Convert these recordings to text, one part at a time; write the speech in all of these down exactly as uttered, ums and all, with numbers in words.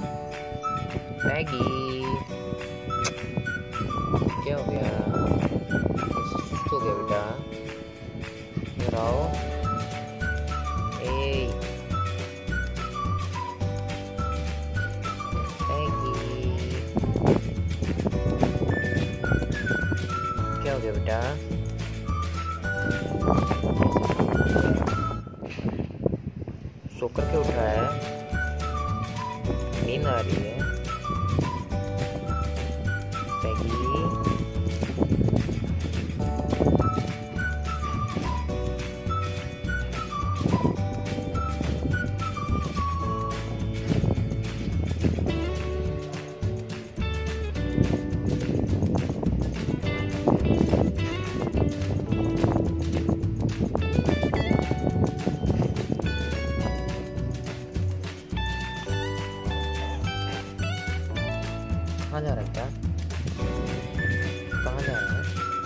पैगी, क्या हो गया? कैसे सुस्त हो गया बेटा? इधर आओ। ए पैगी, क्या हो गया बेटा? सो कर के उठा है, नींद आ रही है। पैगी, कहाँ जा रहा है क्या? कहाँ जा रहा है?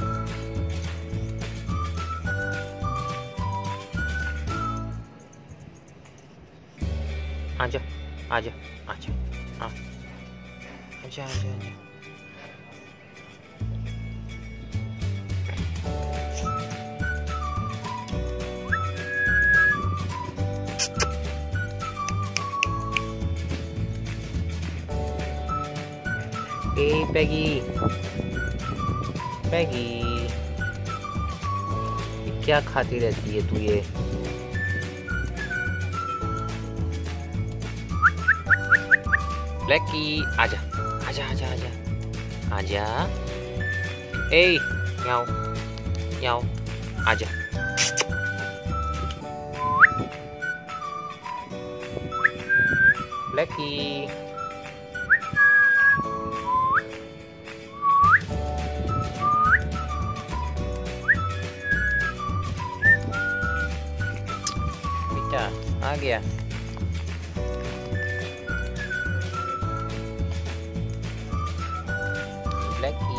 आजा आजा आजा आ आजा आजा आजा। ए पैगी, पैगी, ये क्या खाती रहती है तू ये? ब्लैकी, आजा आजा आजा आजा आजा। ए याओ याओ, आजा। ब्लैकी, बेटा आ गया। ब्लैकी,